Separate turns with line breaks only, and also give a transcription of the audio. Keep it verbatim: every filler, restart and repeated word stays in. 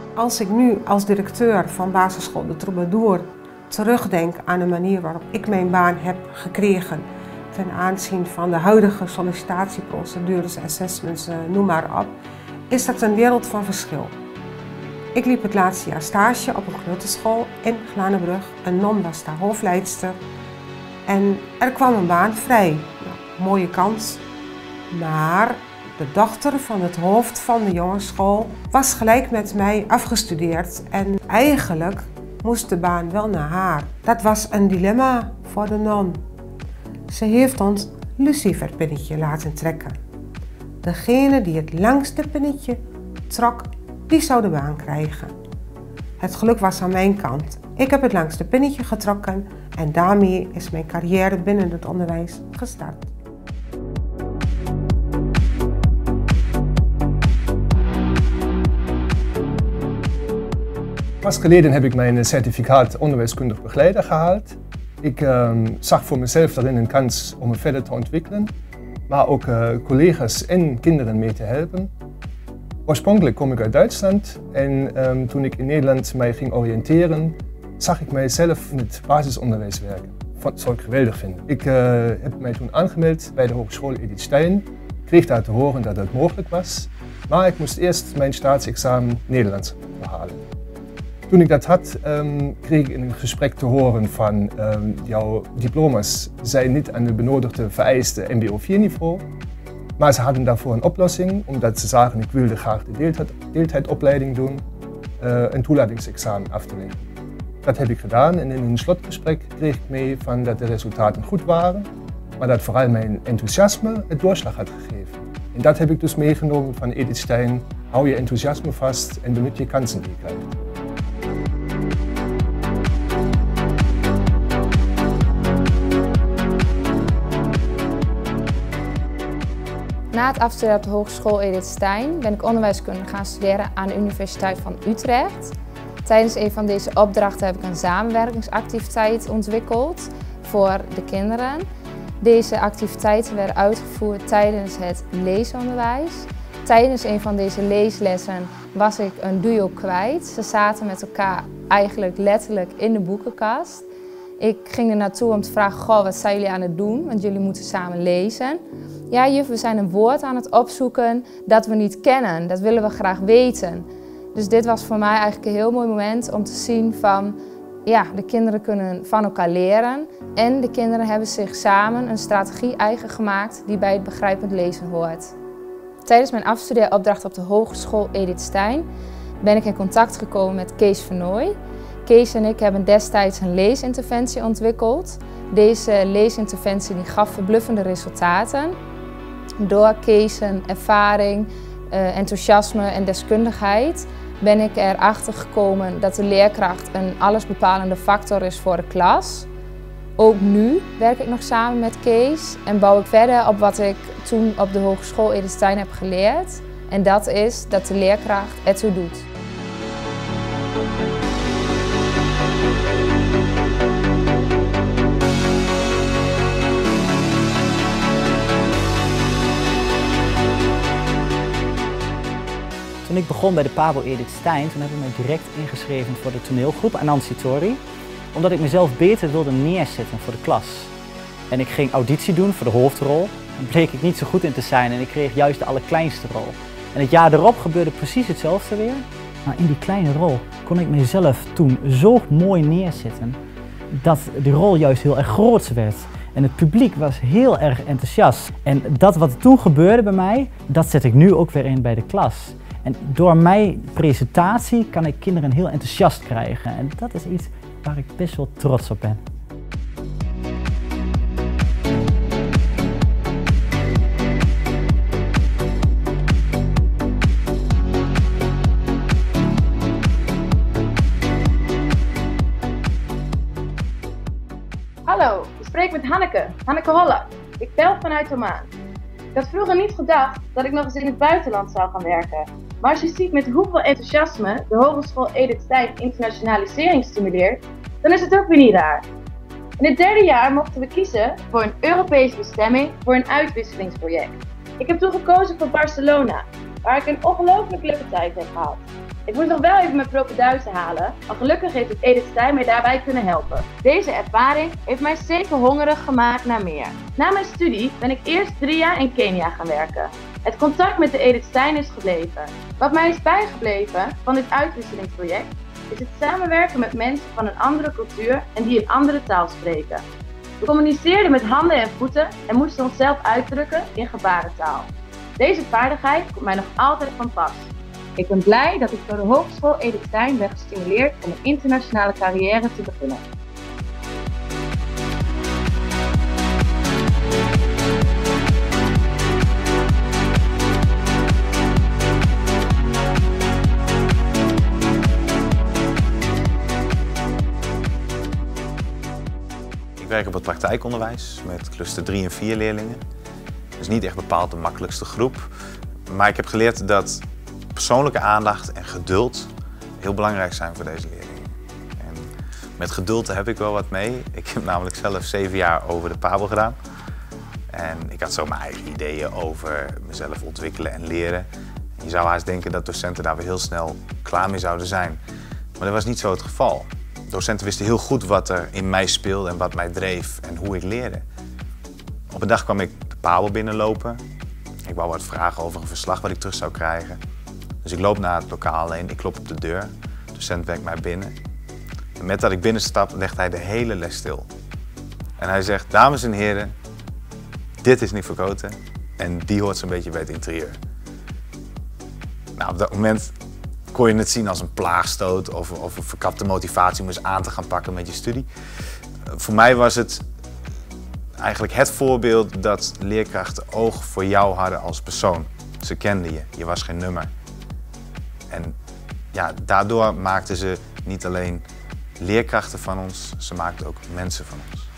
Als ik nu als directeur van basisschool De Troubadour terugdenk aan de manier waarop ik mijn baan heb gekregen ten aanzien van de huidige sollicitatieprocedures, assessments, noem maar op, is dat een wereld van verschil. Ik liep het laatste jaar stage op een kleuterschool in Glanenbrug. Een non was daar hoofdleidster en er kwam een baan vrij. Nou, mooie kans, maar de dochter van het hoofd van de jongensschool was gelijk met mij afgestudeerd en eigenlijk moest de baan wel naar haar. Dat was een dilemma voor de non. Ze heeft ons luciferpinnetje laten trekken. Degene die het langste pinnetje trok, die zou de baan krijgen. Het geluk was aan mijn kant. Ik heb het langste pinnetje getrokken en daarmee is mijn carrière binnen het onderwijs gestart.
Pas geleden heb ik mijn certificaat onderwijskundig begeleider gehaald. Ik uh, zag voor mezelf daarin een kans om me verder te ontwikkelen, maar ook uh, collega's en kinderen mee te helpen. Oorspronkelijk kom ik uit Duitsland en um, toen ik in Nederland mij ging oriënteren, zag ik mijzelf in het basisonderwijs werken. Dat zou ik geweldig vinden. Ik uh, heb mij toen aangemeld bij de Hogeschool Edith Stein, kreeg daar te horen dat dat mogelijk was, maar ik moest eerst mijn staatsexamen Nederlands behalen. Toen ik dat had, um, kreeg ik in een gesprek te horen van um, jouw diploma's zijn niet aan de benodigde vereiste M B O vier niveau. Maar ze hadden daarvoor een oplossing, omdat ze zagen ik wilde graag de deeltijd, deeltijdopleiding doen, uh, een toelatingsexamen af te leggen. Dat heb ik gedaan en in een slotgesprek kreeg ik mee van dat de resultaten goed waren, maar dat vooral mijn enthousiasme het doorslag had gegeven. En dat heb ik dus meegenomen van Edith Stein, hou je enthousiasme vast en benut je kansen die je krijgt.
Na het afstuderen op de Hogeschool Edith Stein ben ik onderwijskunde gaan studeren aan de Universiteit van Utrecht. Tijdens een van deze opdrachten heb ik een samenwerkingsactiviteit ontwikkeld voor de kinderen. Deze activiteiten werden uitgevoerd tijdens het leesonderwijs. Tijdens een van deze leeslessen was ik een duo kwijt. Ze zaten met elkaar eigenlijk letterlijk in de boekenkast. Ik ging er naartoe om te vragen, goh, wat zijn jullie aan het doen? Want jullie moeten samen lezen. Ja, juf, we zijn een woord aan het opzoeken dat we niet kennen. Dat willen we graag weten. Dus dit was voor mij eigenlijk een heel mooi moment om te zien van, ja, de kinderen kunnen van elkaar leren. En de kinderen hebben zich samen een strategie eigen gemaakt die bij het begrijpend lezen hoort. Tijdens mijn afstudeeropdracht op de Hogeschool Edith Stein ben ik in contact gekomen met Kees Vernooy. Kees en ik hebben destijds een leesinterventie ontwikkeld. Deze leesinterventie die gaf verbluffende resultaten. Door Kees' ervaring, enthousiasme en deskundigheid ben ik erachter gekomen dat de leerkracht een allesbepalende factor is voor de klas. Ook nu werk ik nog samen met Kees en bouw ik verder op wat ik toen op de Hogeschool Edith Stein heb geleerd. En dat is dat de leerkracht ertoe doet.
Toen ik begon bij de Pabo Edith Stein, toen heb ik me direct ingeschreven voor de toneelgroep Anansi Tori, omdat ik mezelf beter wilde neerzetten voor de klas. En ik ging auditie doen voor de hoofdrol. Daar bleek ik niet zo goed in te zijn en ik kreeg juist de allerkleinste rol. En het jaar erop gebeurde precies hetzelfde weer. Maar in die kleine rol kon ik mezelf toen zo mooi neerzetten dat die rol juist heel erg groot werd. En het publiek was heel erg enthousiast. En dat wat toen gebeurde bij mij, dat zet ik nu ook weer in bij de klas. En door mijn presentatie kan ik kinderen heel enthousiast krijgen. En dat is iets waar ik best wel trots op ben.
Hallo, ik spreek met Hanneke, Hanneke Holler. Ik bel vanuit Oman. Ik had vroeger niet gedacht dat ik nog eens in het buitenland zou gaan werken. Maar als je ziet met hoeveel enthousiasme de Hogeschool Edith Stein internationalisering stimuleert, dan is het ook weer niet raar. In het derde jaar mochten we kiezen voor een Europese bestemming voor een uitwisselingsproject. Ik heb toen gekozen voor Barcelona, waar ik een ongelooflijk leuke tijd heb gehad. Ik moest nog wel even mijn propenduizen halen, maar gelukkig heeft het Edith Stein mij daarbij kunnen helpen. Deze ervaring heeft mij zeker hongerig gemaakt naar meer. Na mijn studie ben ik eerst drie jaar in Kenia gaan werken. Het contact met de Edith Stein is gebleven. Wat mij is bijgebleven van dit uitwisselingsproject is het samenwerken met mensen van een andere cultuur en die een andere taal spreken. We communiceerden met handen en voeten en moesten onszelf uitdrukken in gebarentaal. Deze vaardigheid komt mij nog altijd van pas. Ik ben blij dat ik door de Hogeschool Edith Stein ben gestimuleerd om een internationale carrière te beginnen.
Ik werk op het praktijkonderwijs met cluster drie en vier leerlingen. Dus niet echt bepaald de makkelijkste groep. Maar ik heb geleerd dat persoonlijke aandacht en geduld heel belangrijk zijn voor deze leerlingen. En met geduld heb ik wel wat mee. Ik heb namelijk zelf zeven jaar over de Pabo gedaan. En ik had zo mijn eigen ideeën over mezelf ontwikkelen en leren. En je zou haast denken dat docenten daar weer heel snel klaar mee zouden zijn. Maar dat was niet zo het geval. Docenten wisten heel goed wat er in mij speelde en wat mij dreef en hoe ik leerde. Op een dag kwam ik de Pabo binnenlopen. Ik wou wat vragen over een verslag wat ik terug zou krijgen. Dus ik loop naar het lokaal heen, ik klop op de deur. De docent werkt mij binnen. En met dat ik binnenstap, legt hij de hele les stil. En hij zegt, dames en heren, dit is Nick Verkoten en die hoort zo'n beetje bij het interieur. Nou, op dat moment kon je het zien als een plaagstoot of, of een verkapte motivatie om eens aan te gaan pakken met je studie. Voor mij was het eigenlijk het voorbeeld dat leerkrachten oog voor jou hadden als persoon. Ze kenden je, je was geen nummer. En ja, daardoor maakten ze niet alleen leerkrachten van ons, ze maakten ook mensen van ons.